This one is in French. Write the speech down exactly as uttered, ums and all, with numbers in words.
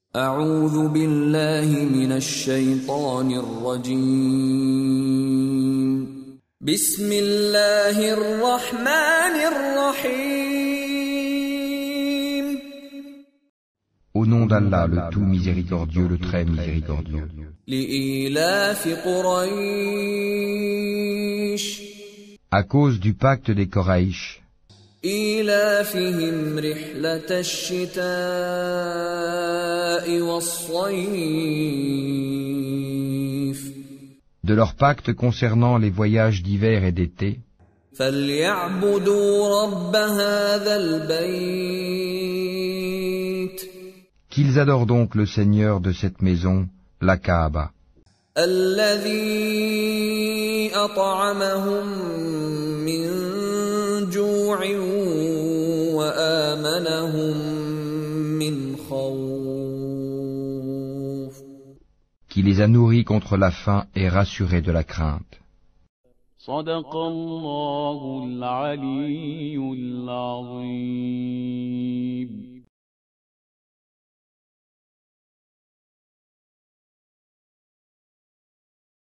أعوذ بالله من الشيطان الرجيم بسم الله الرحمن الرحيم Au nom d'Allah, le tout miséricordieux, le très miséricordieux. لإيلاف قريش À cause du pacte des Koraïch, إيلافهم رحلة الشتاء والصيف de leur pacte concernant les voyages d'hiver et d'été, فليعبدوا رب هذا البيت qu'ils adorent donc le Seigneur de cette maison, la Kaaba, الذي أطعمهم من جوع وآمنهم من خوف qui les a nourris contre la faim et rassurés de la crainte. صدق الله العلي العظيم.